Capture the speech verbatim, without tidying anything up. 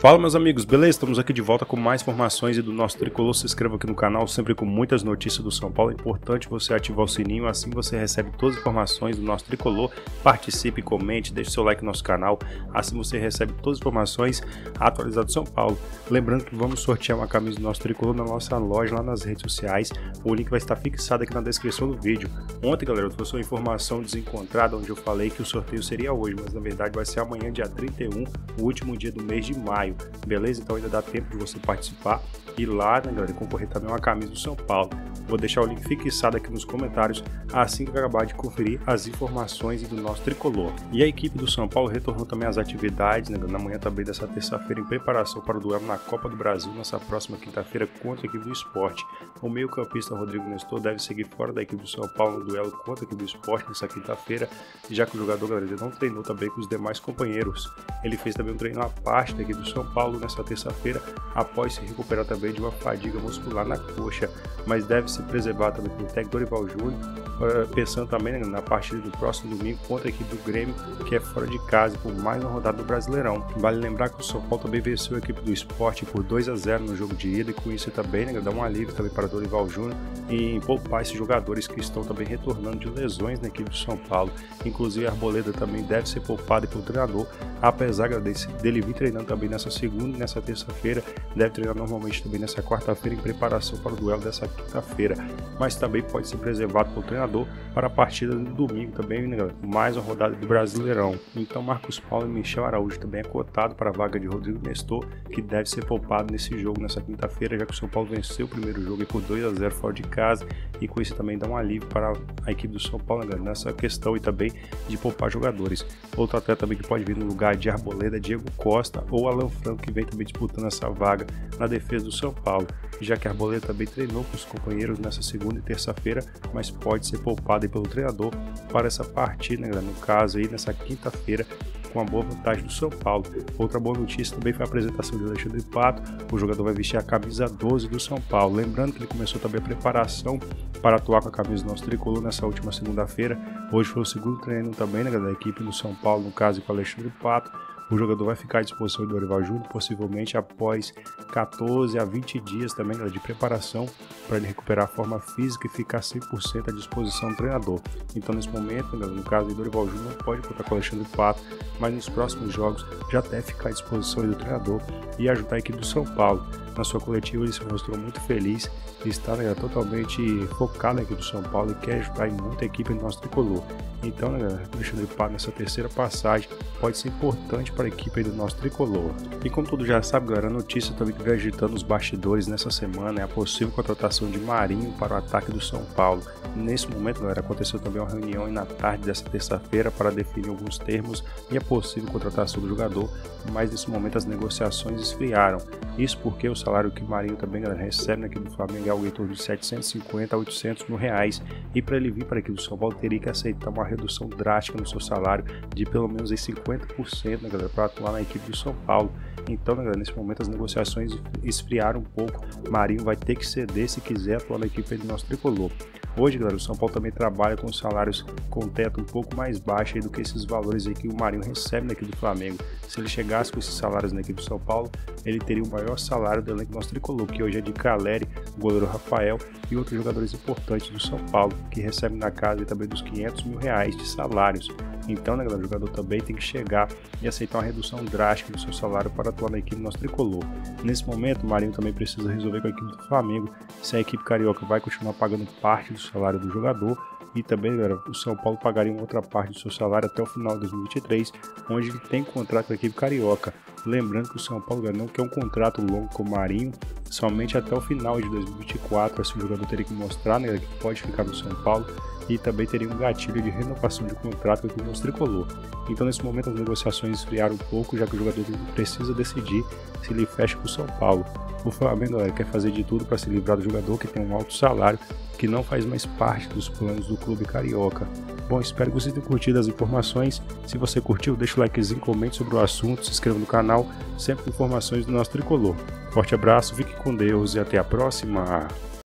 Fala, meus amigos, beleza? Estamos aqui de volta com mais informações e do nosso tricolor. Se inscreva aqui no canal, sempre com muitas notícias do São Paulo. É importante você ativar o sininho, assim você recebe todas as informações do nosso tricolor. Participe, comente, deixe seu like no nosso canal, assim você recebe todas as informações atualizadas do São Paulo. Lembrando que vamos sortear uma camisa do nosso tricolor na nossa loja, lá nas redes sociais. O link vai estar fixado aqui na descrição do vídeo. Ontem, galera, eu trouxe uma informação desencontrada, onde eu falei que o sorteio seria hoje, mas na verdade vai ser amanhã, dia trinta e um, o último dia do mês de maio. Beleza? Então ainda dá tempo de você participar e lá, né, galera, concorrer também a uma camisa do São Paulo. Vou deixar o link fixado aqui nos comentários assim que eu acabar de conferir as informações do nosso tricolor. E a equipe do São Paulo retornou também às atividades, né, na manhã também dessa terça-feira, em preparação para o duelo na Copa do Brasil, nessa próxima quinta-feira, contra a equipe do Sport. O meio-campista Rodrigo Nestor deve seguir fora da equipe do São Paulo no duelo contra a equipe do Sport nessa quinta-feira, já que o jogador, galera, ele não treinou também com os demais companheiros. Ele fez também um treino à parte da equipe do São Paulo nessa terça-feira, após se recuperar também de uma fadiga muscular na coxa, mas deve se preservar também pelo técnico Dorival Júnior, pensando também, né, na partida do próximo domingo contra a equipe do Grêmio, que é fora de casa, por mais uma rodada do Brasileirão. Vale lembrar que o São Paulo também venceu a equipe do Sport por dois a zero no jogo de ida, e com isso também, né, dá um alívio também para Dorival Júnior em poupar esses jogadores que estão também retornando de lesões na equipe do São Paulo. Inclusive a Arboleda também deve ser poupada pelo treinador, apesar dele vir treinando também nessa segunda e nessa terça-feira, deve treinar normalmente também nessa quarta-feira em preparação para o duelo dessa quinta-feira, mas também pode ser preservado pelo treinador para a partida do domingo também, né, galera? Mais uma rodada do Brasileirão. Então Marcos Paulo e Michel Araújo também é cotado para a vaga de Rodrigo Nestor, que deve ser poupado nesse jogo nessa quinta-feira, já que o São Paulo venceu o primeiro jogo por dois a zero fora de casa, e com isso também dá um alívio para a equipe do São Paulo, né, nessa questão, e também de poupar jogadores. Outro atleta também que pode vir no lugar de Arboleda, Diego Costa ou Alan Franco, que vem também disputando essa vaga na defesa do São Paulo, já que a Arboleda também treinou com os companheiros nessa segunda e terça-feira, mas pode ser poupado pelo treinador para essa partida, né, no caso aí nessa quinta-feira, com a boa vantagem do São Paulo. Outra boa notícia também foi a apresentação de Alexandre Pato. O jogador vai vestir a camisa doze do São Paulo. Lembrando que ele começou também a preparação para atuar com a camisa do nosso tricolor nessa última segunda-feira. Hoje foi o segundo treino também, né, da equipe do São Paulo, no caso com o Alexandre Pato. O jogador vai ficar à disposição do Dorival Júnior, possivelmente após quatorze a vinte dias também, galera, de preparação, para ele recuperar a forma física e ficar cem por cento à disposição do treinador. Então, nesse momento, galera, no caso do Dorival Júnior, não pode contar com o Alexandre Pato, mas nos próximos jogos já deve ficar à disposição do treinador e ajudar a equipe do São Paulo. Na sua coletiva, ele se mostrou muito feliz e está, né, totalmente focado aqui do São Paulo e quer ajudar em muita equipe do nosso tricolor. Então, né, o Alexandre Pato, nessa terceira passagem, pode ser importante para a equipe aí do nosso tricolor. E como todo já sabe, galera, a notícia também que vem agitando os bastidores nessa semana é a possível contratação de Marinho para o ataque do São Paulo. Nesse momento, galera, aconteceu também uma reunião na tarde dessa terça-feira para definir alguns termos e a possível contratação do jogador, mas nesse momento as negociações esfriaram. Isso porque o salário que o Marinho também, galera, recebe aqui do Flamengo é algo em torno de setecentos e cinquenta a oitocentos mil reais, e para ele vir para aqui do São Paulo teria que aceitar uma redução drástica no seu salário de pelo menos cinquenta por cento, né, galera, para atuar na equipe do São Paulo. Então, né, galera, nesse momento as negociações esfriaram um pouco. Marinho vai ter que ceder se quiser atuar na equipe do nosso tricolor. Hoje, galera, o São Paulo também trabalha com salários com teto um pouco mais baixo aí do que esses valores aí que o Marinho recebe na equipe do Flamengo. Se ele chegasse com esses salários na equipe do São Paulo, ele teria o maior salário do elenco do nosso tricolor, que hoje é de Caleri, o goleiro Rafael e outros jogadores importantes do São Paulo, que recebem na casa também dos quinhentos mil reais de salários. Então, né, galera, o jogador também tem que chegar e aceitar uma redução drástica do seu salário para atuar na equipe do nosso tricolor. Nesse momento, o Marinho também precisa resolver com a equipe do Flamengo se a equipe carioca vai continuar pagando parte do salário do jogador, e também, galera, o São Paulo pagaria uma outra parte do seu salário até o final de dois mil e vinte e três, onde ele tem contrato com a equipe carioca. Lembrando que o São Paulo, galera, não quer um contrato longo com o Marinho, somente até o final de dois mil e vinte e quatro, assim o jogador teria que mostrar, né, que pode ficar no São Paulo, e também teria um gatilho de renovação de contrato com o nosso tricolor. Então, nesse momento, as negociações esfriaram um pouco, já que o jogador precisa decidir se ele fecha com o São Paulo. O Flamengo, galera, quer fazer de tudo para se livrar do jogador, que tem um alto salário, que não faz mais parte dos planos do clube carioca. Bom, espero que vocês tenham curtido as informações. Se você curtiu, deixa o likezinho, comente sobre o assunto, se inscreva no canal, sempre com informações do nosso tricolor. Forte abraço, fique com Deus e até a próxima!